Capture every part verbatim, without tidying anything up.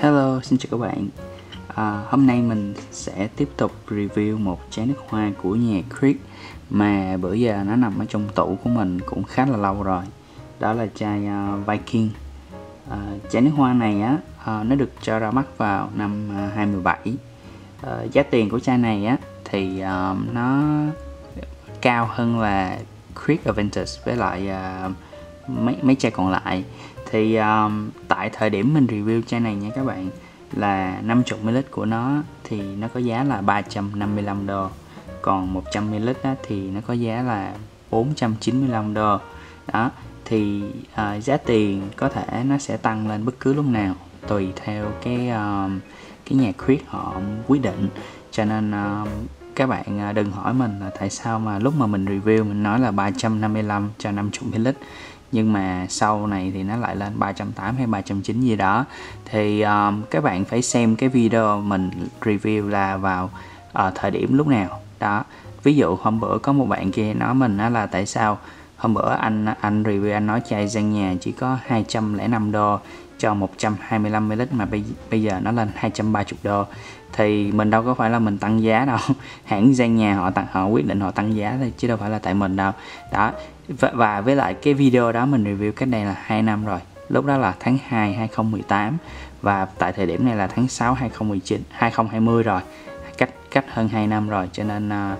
Hello, xin chào các bạn. À, hôm nay mình sẽ tiếp tục review một chai nước hoa của nhà Creek mà bữa giờ nó nằm ở trong tủ của mình cũng khá là lâu rồi. Đó là chai uh, Viking. Uh, chai nước hoa này á, uh, nó được cho ra mắt vào năm uh, hai không một bảy. Uh, giá tiền của chai này á thì uh, nó cao hơn là Creek Aventus với lại uh, mấy mấy chai còn lại. Thì um, tại thời điểm mình review chai này nha các bạn, là năm mươi mi li lít của nó thì nó có giá là ba trăm năm mươi lăm đô, còn một trăm mi li lít á, thì nó có giá là bốn trăm chín mươi lăm đô. Đó thì uh, giá tiền có thể nó sẽ tăng lên bất cứ lúc nào tùy theo cái uh, cái nhà Creek họ quyết định. Cho nên uh, các bạn đừng hỏi mình là tại sao mà lúc mà mình review mình nói là ba trăm năm mươi lăm cho năm mươi mi li lít, nhưng mà sau này thì nó lại lên ba trăm tám mươi hay ba trăm chín mươi gì đó. Thì um, các bạn phải xem cái video mình review là vào uh, thời điểm lúc nào đó. Ví dụ hôm bữa có một bạn kia nói mình đó là tại sao hôm bữa anh anh review anh nói chai Giang Nhà chỉ có hai trăm lẻ năm đô cho một trăm hai mươi lăm mi li lít mà bây, bây giờ nó lên hai trăm ba mươi đô. Thì mình đâu có phải là mình tăng giá đâu, hãng Giang Nhà họ tăng họ quyết định họ tăng giá thôi chứ đâu phải là tại mình đâu. Đó, và, và với lại cái video đó mình review cách đây là hai năm rồi, lúc đó là tháng hai hai không một tám và tại thời điểm này là tháng sáu hai không một chín hai không hai không rồi, cách cách hơn hai năm rồi. Cho nên uh,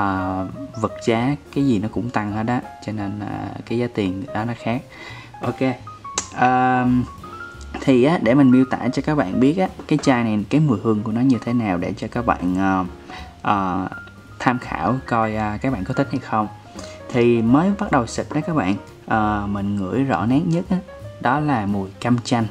uh, vật giá cái gì nó cũng tăng hết đó, cho nên uh, cái giá tiền đó nó khác. Ok, uh, thì á, để mình miêu tả cho các bạn biết á, cái chai này cái mùi hương của nó như thế nào để cho các bạn uh, uh, tham khảo coi uh, các bạn có thích hay không. Thì mới bắt đầu xịt đó các bạn, uh, mình ngửi rõ nét nhất á, đó là mùi cam chanh.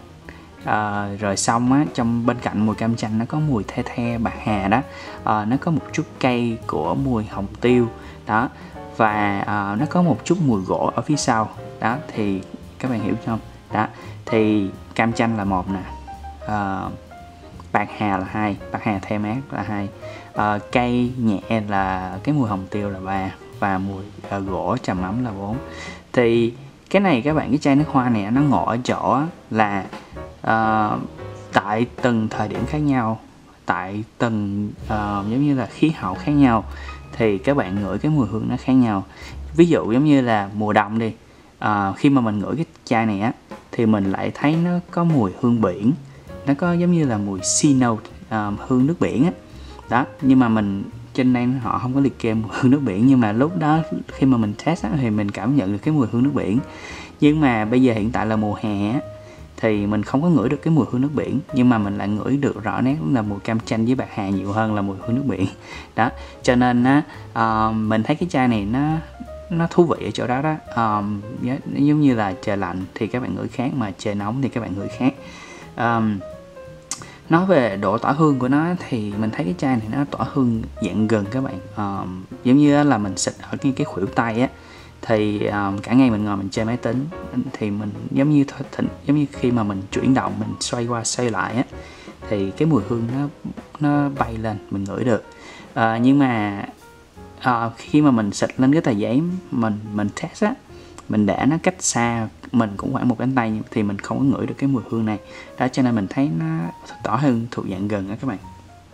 Uh, rồi xong á, trong bên cạnh mùi cam chanh nó có mùi the the bạc hà đó, uh, nó có một chút cây của mùi hồng tiêu đó, và uh, nó có một chút mùi gỗ ở phía sau đó. Thì các bạn hiểu không? Đó thì cam chanh là một nè, uh, bạc hà là hai, bạc hà the mát là hai, uh, cây nhẹ là cái mùi hồng tiêu là ba, và mùi uh, gỗ trầm ấm là bốn. Thì cái này các bạn, cái chai nước hoa này nó ngộ ở chỗ là uh, tại từng thời điểm khác nhau, tại từng uh, giống như là khí hậu khác nhau thì các bạn ngửi cái mùi hương nó khác nhau. Ví dụ giống như là mùa đông đi, uh, khi mà mình ngửi cái chai này á thì mình lại thấy nó có mùi hương biển, nó có giống như là mùi sea note, uh, hương nước biển á đó. Nhưng mà mình trên đây họ không có liệt kê mùi hương nước biển, nhưng mà lúc đó khi mà mình test á, thì mình cảm nhận được cái mùi hương nước biển. Nhưng mà bây giờ hiện tại là mùa hè á, thì mình không có ngửi được cái mùi hương nước biển, nhưng mà mình lại ngửi được rõ nét là mùi cam chanh với bạc hà nhiều hơn là mùi hương nước biển đó. Cho nên á, uh, mình thấy cái chai này nó nó thú vị ở chỗ đó đó. Um, giống như là trời lạnh thì các bạn ngửi khác, mà trời nóng thì các bạn ngửi khác. Um, nói về độ tỏa hương của nó thì mình thấy cái chai này nó tỏa hương dạng gần các bạn. Um, giống như là mình xịt ở cái, cái khuỷu tay á, thì um, cả ngày mình ngồi mình chơi máy tính thì mình giống như thỉnh, giống như khi mà mình chuyển động mình xoay qua xoay lại á, thì cái mùi hương nó nó bay lên mình ngửi được. Uh, nhưng mà uh, khi mà mình xịt lên cái tờ giấy mình mình test á, mình để nó cách xa mình cũng khoảng một cánh tay thì mình không có ngửi được cái mùi hương này đó. Cho nên mình thấy nó tỏa hương thuộc dạng gần đó các bạn.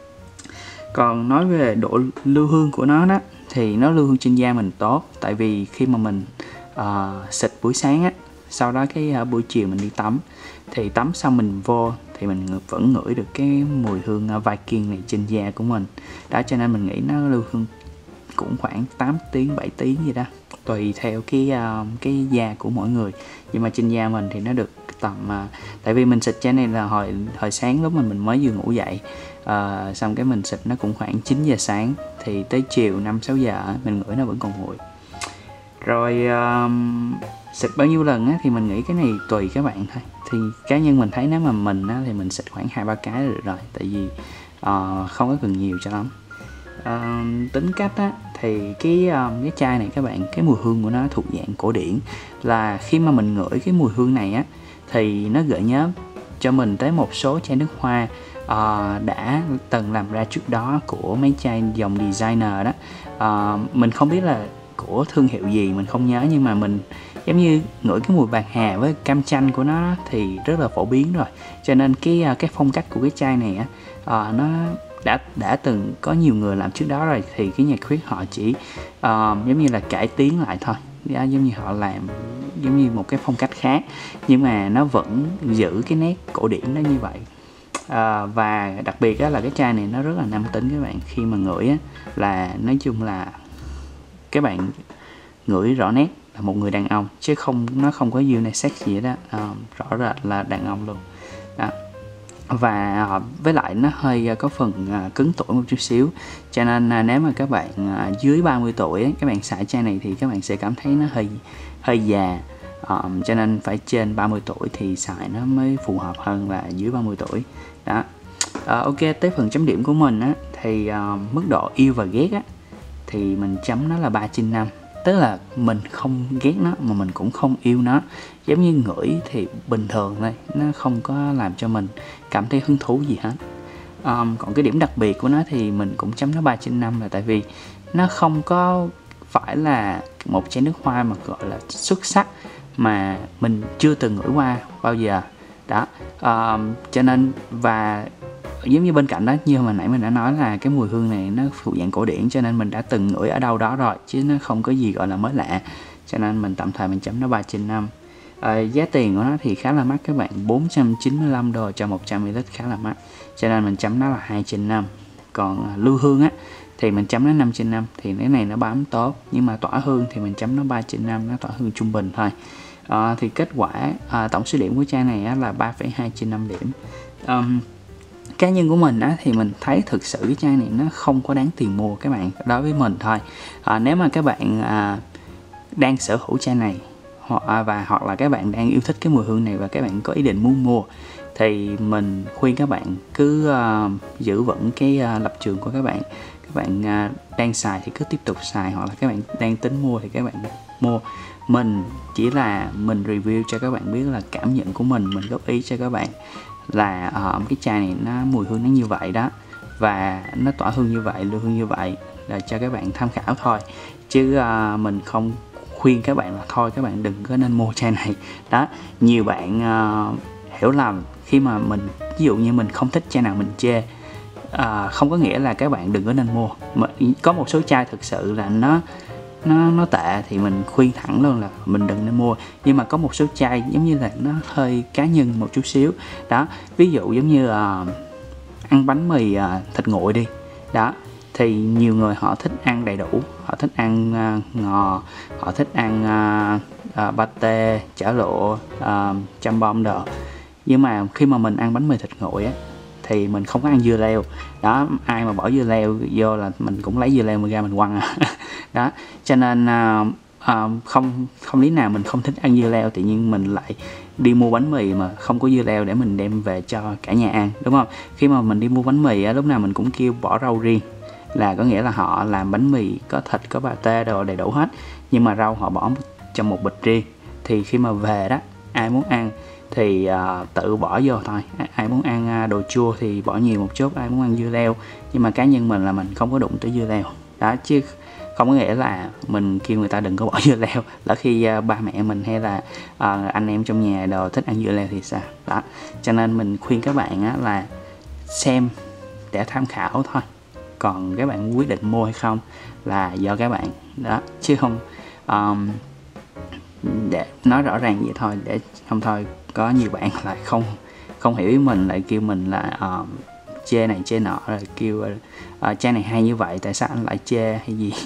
Còn nói về độ lưu hương của nó đó thì nó lưu hương trên da mình tốt, tại vì khi mà mình uh, xịt buổi sáng á, sau đó cái uh, buổi chiều mình đi tắm, thì tắm xong mình vô thì mình vẫn ngửi được cái mùi hương uh, Viking này trên da của mình đó. Cho nên mình nghĩ nó lưu hương cũng khoảng tám tiếng bảy tiếng gì đó, tùy theo cái uh, cái da của mỗi người. Nhưng mà trên da mình thì nó được tầm uh, tại vì mình xịt chai này là hồi hồi sáng lúc mình mình mới vừa ngủ dậy, uh, xong cái mình xịt nó cũng khoảng chín giờ sáng, thì tới chiều năm sáu giờ mình ngửi nó vẫn còn mùi. Rồi uh, xịt bao nhiêu lần á, thì mình nghĩ cái này tùy các bạn thôi. Thì cá nhân mình thấy nếu mà mình á, thì mình xịt khoảng hai ba cái được rồi, tại vì uh, không có cần nhiều cho lắm. Uh, tính cách á, thì cái um, cái chai này các bạn, cái mùi hương của nó thuộc dạng cổ điển, là khi mà mình ngửi cái mùi hương này á thì nó gợi nhớ cho mình tới một số chai nước hoa uh, đã từng làm ra trước đó của mấy chai dòng designer đó. Uh, mình không biết là của thương hiệu gì mình không nhớ, nhưng mà mình giống như ngửi cái mùi bạc hà với cam chanh của nó thì rất là phổ biến rồi, cho nên cái cái phong cách của cái chai này á, uh, nó đã đã từng có nhiều người làm trước đó rồi, thì cái nhà Creek họ chỉ uh, giống như là cải tiến lại thôi, đó, giống như họ làm giống như một cái phong cách khác nhưng mà nó vẫn giữ cái nét cổ điển đó như vậy. À, và đặc biệt á, là cái chai này nó rất là nam tính các bạn, khi mà ngửi á, là nói chung là các bạn ngửi rõ nét là một người đàn ông, chứ không nó không có unisex gì đó, à, rõ rệt là đàn ông luôn đó. Và với lại nó hơi có phần cứng tuổi một chút xíu, cho nên nếu mà các bạn dưới ba mươi tuổi ấy, các bạn xài chai này thì các bạn sẽ cảm thấy nó hơi hơi già, um, cho nên phải trên ba mươi tuổi thì xài nó mới phù hợp hơn là dưới ba mươi tuổi đó. Uh, ok, tới phần chấm điểm của mình á, thì uh, mức độ yêu và ghét á, thì mình chấm nó là ba trên năm. Tức là mình không ghét nó mà mình cũng không yêu nó, giống như ngửi thì bình thường thôi, nó không có làm cho mình cảm thấy hứng thú gì hết. Um, còn cái điểm đặc biệt của nó thì mình cũng chấm nó ba trên năm, là tại vì nó không có phải là một chai nước hoa mà gọi là xuất sắc mà mình chưa từng ngửi qua bao giờ đó. Um, cho nên và giống như bên cạnh đó, như mà nãy mình đã nói là cái mùi hương này nó thuộc dạng cổ điển, cho nên mình đã từng ngửi ở đâu đó rồi chứ nó không có gì gọi là mới lạ, cho nên mình tạm thời mình chấm nó ba trên năm. À, giá tiền của nó thì khá là mắc các bạn, bốn trăm chín mươi lăm đô cho một trăm mi li lít, khá là mắc, cho nên mình chấm nó là hai trên năm. Còn lưu hương á thì mình chấm nó năm trên năm, thì cái này nó bám tốt, nhưng mà tỏa hương thì mình chấm nó ba trên năm, nó tỏa hương trung bình thôi. À, thì kết quả à, tổng số điểm của chai này á, là ba phẩy hai trên năm điểm. Um, cá nhân của mình á, thì mình thấy thực sự cái chai này nó không có đáng tiền mua các bạn, đối với mình thôi. À, nếu mà các bạn à, đang sở hữu chai này hoặc à, và hoặc là các bạn đang yêu thích cái mùi hương này và các bạn có ý định muốn mua, thì mình khuyên các bạn cứ uh, giữ vững cái uh, lập trường của các bạn. Các bạn uh, đang xài thì cứ tiếp tục xài, hoặc là các bạn đang tính mua thì các bạn mua. Mình chỉ là mình review cho các bạn biết là cảm nhận của mình, mình góp ý cho các bạn là uh, cái chai này nó mùi hương nó như vậy đó, và nó tỏa hương như vậy, lưu hương như vậy, là cho các bạn tham khảo thôi, chứ uh, mình không khuyên các bạn là thôi các bạn đừng có nên mua chai này đó. Nhiều bạn uh, hiểu lầm khi mà mình, ví dụ như mình không thích chai nào mình chê, uh, không có nghĩa là các bạn đừng có nên mua. Mà có một số chai thực sự là nó nó nó tệ thì mình khuyên thẳng luôn là mình đừng nên mua. Nhưng mà có một số chai giống như là nó hơi cá nhân một chút xíu đó, ví dụ giống như uh, ăn bánh mì uh, thịt nguội đi đó, thì nhiều người họ thích ăn đầy đủ, họ thích ăn uh, ngò, họ thích ăn uh, uh, pate, chả lụa, uh, chăm bông đồ. Nhưng mà khi mà mình ăn bánh mì thịt nguội á, thì mình không có ăn dưa leo đó, ai mà bỏ dưa leo vô là mình cũng lấy dưa leo mình ra mình quăng à. Đó, cho nên uh, uh, không không lý nào mình không thích ăn dưa leo, tự nhiên mình lại đi mua bánh mì mà không có dưa leo để mình đem về cho cả nhà ăn, đúng không? Khi mà mình đi mua bánh mì á, lúc nào mình cũng kêu bỏ rau riêng, là có nghĩa là họ làm bánh mì có thịt, có pate đồ đầy đủ hết, nhưng mà rau họ bỏ trong một bịch riêng. Thì khi mà về đó, ai muốn ăn thì uh, tự bỏ vô thôi. Ai muốn ăn đồ chua thì bỏ nhiều một chút, ai muốn ăn dưa leo, nhưng mà cá nhân mình là mình không có đụng tới dưa leo đó, chứ không có nghĩa là mình kêu người ta đừng có bỏ dưa leo. Lỡ khi uh, ba mẹ mình hay là uh, anh em trong nhà đồ thích ăn dưa leo thì sao đó. Cho nên mình khuyên các bạn á, là xem để tham khảo thôi, còn các bạn quyết định mua hay không là do các bạn đó, chứ không um, để nói rõ ràng vậy thôi, để không thôi có nhiều bạn lại không không hiểu ý mình, lại kêu mình là uh, chê này chê nọ, rồi kêu uh, chai này hay như vậy tại sao anh lại chê hay gì.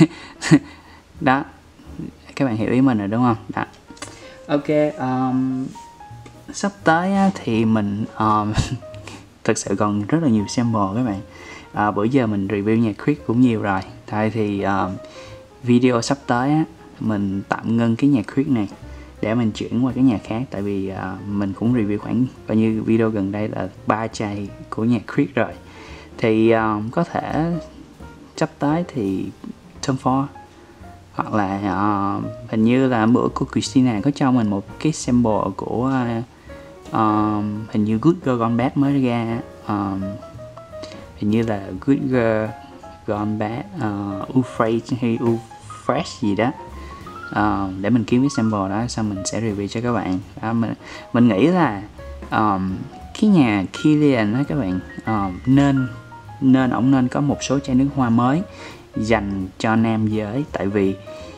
Đó, các bạn hiểu ý mình rồi đúng không? Đó. Ok, um, sắp tới á, thì mình um, thực sự còn rất là nhiều sample các bạn. À, bữa giờ mình review nhà Creek cũng nhiều rồi, thôi thì uh, video sắp tới á, mình tạm ngưng cái nhà Creek này để mình chuyển qua cái nhà khác, tại vì uh, mình cũng review khoảng bao nhiêu video gần đây là ba chai của nhà Creek rồi, thì uh, có thể sắp tới thì Tom Ford, hoặc là uh, hình như là bữa cô Christina có cho mình một cái sample của uh, uh, hình như Good Girl Gone Bad mới ra, uh, hình như là Good Girl Gone Bad uh, Ufresh hay Ufresh gì đó. uh, để mình kiếm cái sample đó xong mình sẽ review cho các bạn. uh, mình, mình nghĩ là um, cái nhà Kilian đó các bạn, uh, nên nên ổng nên có một số chai nước hoa mới dành cho nam giới, tại vì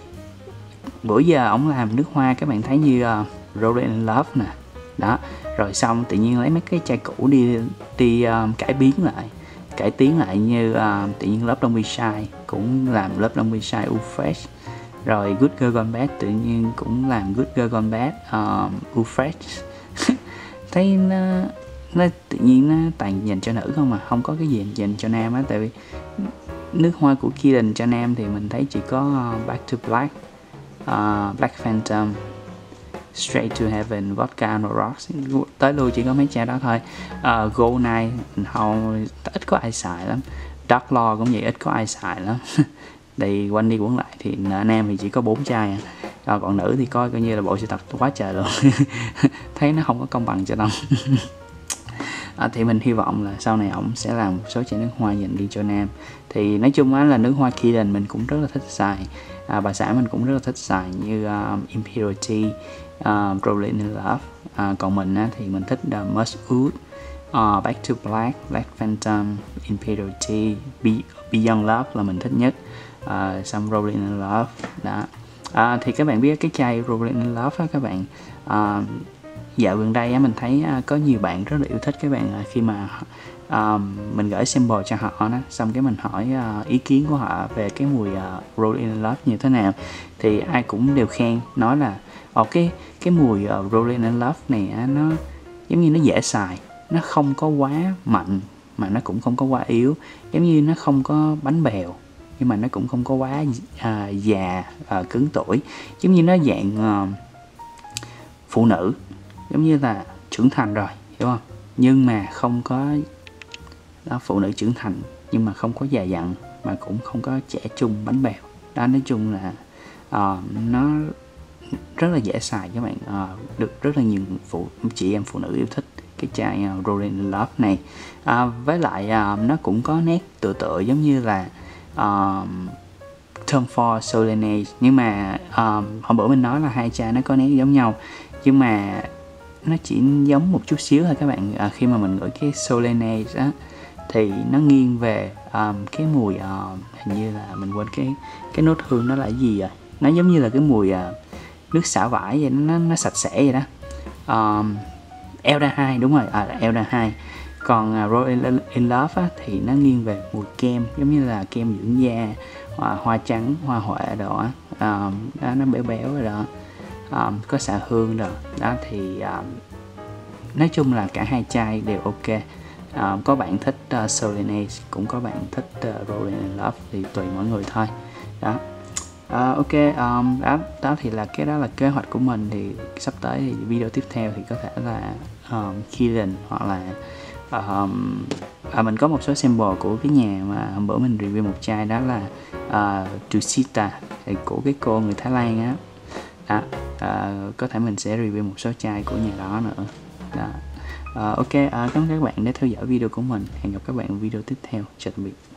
bữa giờ ổng làm nước hoa các bạn thấy như uh, Rolling in Love nè đó, rồi xong tự nhiên lấy mấy cái chai cũ đi đi um, cải biến lại cải tiến lại, như uh, tự nhiên lớp Don't Be Shy cũng làm lớp Don't Be Shy U Fresh, rồi Good Girl Gone Bad tự nhiên cũng làm Good Girl Gone Bad uh, U Fresh. Thấy nó nó tự nhiên nó toàn dành cho nữ không mà không có cái gì dành cho nam á, tại vì nước hoa của Kilian cho nam thì mình thấy chỉ có uh, Back to Black, uh, Black Phantom, Straight to Heaven, Vodka on the Rocks, tới lui chỉ có mấy chai đó thôi. uh, Gold Night không, ít có ai xài lắm. Dark Lord cũng vậy, ít có ai xài lắm. Thì quanh đi quẩn lại thì nam thì chỉ có bốn chai à. Rồi còn nữ thì coi coi như là bộ sưu tập quá trời luôn. Thấy nó không có công bằng cho lắm. À, thì mình hy vọng là sau này ổng sẽ làm một số chai nước hoa dành đi cho nam. Thì nói chung á là nước hoa Kilian mình cũng rất là thích xài, à, bà xã mình cũng rất là thích xài, như uh, Imperial Tea, uh, Rolling in Love. Uh, còn mình á, thì mình thích uh, Musk Oud, uh, Back to Black, Black Phantom, Imperial Tea, Be Beyond Love là mình thích nhất, uh, xong Rolling in Love đó. Uh, thì các bạn biết cái chai Rolling in Love á các bạn, uh, dạo gần đây á, mình thấy uh, có nhiều bạn rất là yêu thích các bạn, uh, khi mà uh, mình gửi sample cho họ đó, xong cái mình hỏi uh, ý kiến của họ về cái mùi uh, Rolling in Love như thế nào, thì ai cũng đều khen, nói là oh, cái cái mùi uh, Rolling in Love này uh, nó giống như nó dễ xài, nó không có quá mạnh mà nó cũng không có quá yếu, giống như nó không có bánh bèo nhưng mà nó cũng không có quá uh, già, uh, cứng tuổi, giống như nó dạng uh, phụ nữ, giống như là trưởng thành rồi, hiểu không? Nhưng mà không có đó, phụ nữ trưởng thành nhưng mà không có già dặn mà cũng không có trẻ trung bánh bèo đó. Nói chung là uh, nó rất là dễ xài các bạn, uh, được rất là nhiều phụ chị em phụ nữ yêu thích cái chai uh, Rolling in Love này. Uh, với lại uh, nó cũng có nét tựa tựa giống như là uh, Tom Ford Solange, nhưng mà um, hôm bữa mình nói là hai chai nó có nét giống nhau, nhưng mà nó chỉ giống một chút xíu thôi các bạn. À, khi mà mình ngửi cái Solange á thì nó nghiêng về um, cái mùi uh, hình như là mình quên cái cái nốt hương nó là cái gì rồi, nó giống như là cái mùi uh, nước xả vải vậy, nó nó sạch sẽ vậy đó. um, Elda hai đúng rồi, à, Elda hai. Còn uh, Rolling in Love á, thì nó nghiêng về mùi kem, giống như là kem dưỡng da, hoa, hoa trắng, hoa huệ đồ á, um, đó, nó béo béo rồi đó, um, có xạ hương rồi đó. Thì um, nói chung là cả hai chai đều ok. Um, có bạn thích uh, Solange, cũng có bạn thích uh, Rolling in Love, thì tùy mỗi người thôi đó. Uh, ok, um, đó, đó thì là cái đó là kế hoạch của mình. Thì sắp tới thì video tiếp theo thì có thể là um, Kilian, hoặc là um, à, mình có một số sample của cái nhà mà hôm bữa mình review một chai, đó là uh, Tusita, thì của cái cô người Thái Lan á đó. Uh, có thể mình sẽ review một số chai của nhà đó nữa đó. Uh, ok, uh, cảm ơn các bạn đã theo dõi video của mình. Hẹn gặp các bạn ở video tiếp theo. Chào tạm biệt.